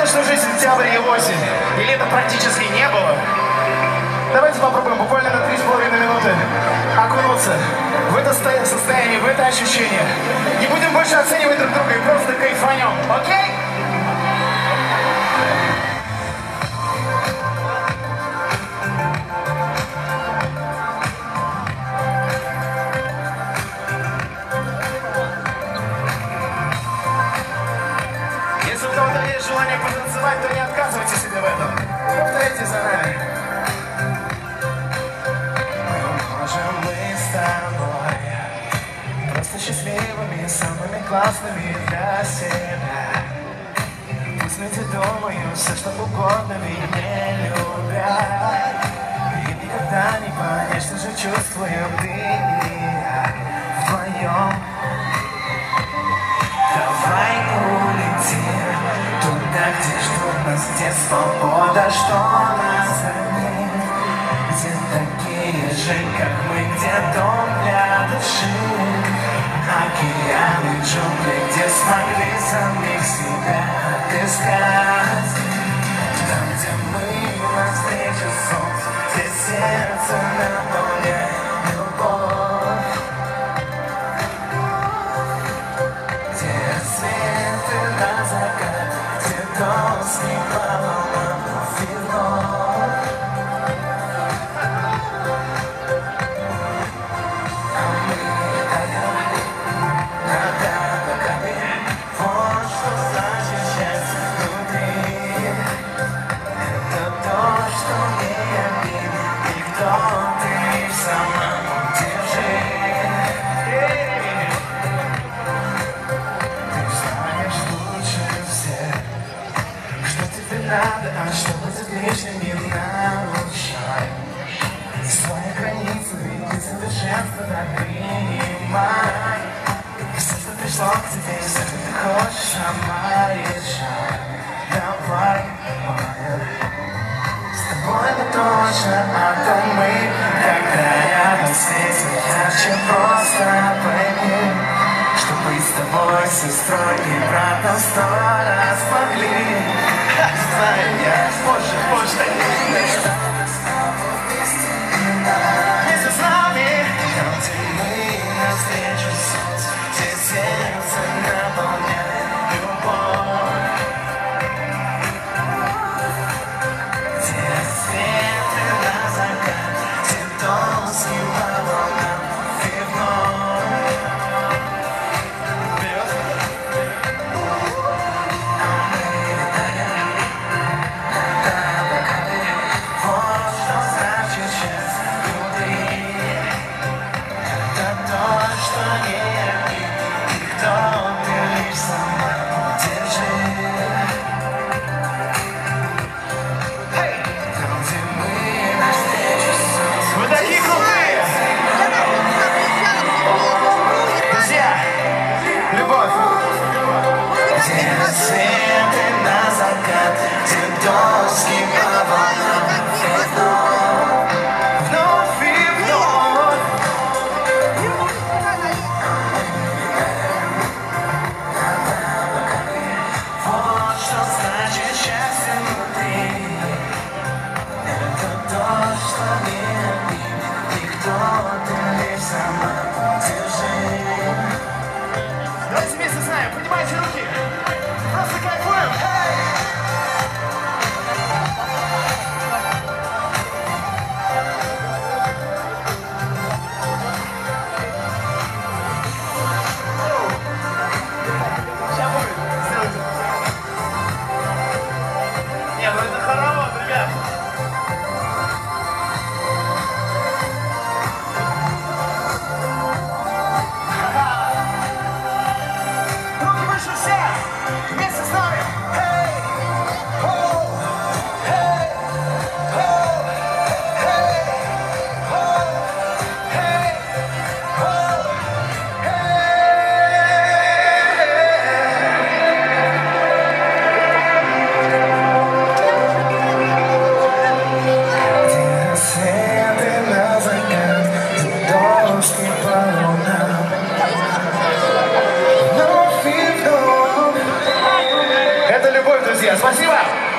что жизнь сентябрь и осень, и лета практически не было. Давайте попробуем буквально на 3,5 минуты окунуться в это состояние, в это ощущение. Не будем больше оценивать друг друга и просто кайфанем, окей? Если у кого-то есть желание потанцевать, то не отказывайте себе в этом. Повторяйте за нами. Счастливыми, самыми классными для себя. Пусть люди думают все, что угодно, ведь не любят. И никогда не понять, что же чувствуем ты и я вдвоем. Давай улетим туда, где ждут нас, где свобода, что нас хранит. Где такие же, как мы, где дом для души. Океаны, джунгли, где смогли самих себя отыскать. Там, где мы навстречу солнцу, где сердце наполняет любовь. Где рассветы на закат, где доски по волнам вновь и вновь. Надо, а что будет лишним, не нарушай свои границы, ведь совершенство так принимай. Все, что пришло к тебе, все, что ты хочешь, сама решай. Давай, с тобой мы точно, а то мы, когда рядом светит ярче, просто пойми, что быть с тобой, сестрой и братом 100 раз могли. Знаю я, позже, вместе с нами, там, где мы навстречу солнцу, где сердце наполняет любовь. Где рассветы на закат, где доски по волнам и вновь. Давайте вместе с нами, поднимайте руки, просто кайфуем. друзья. Спасибо!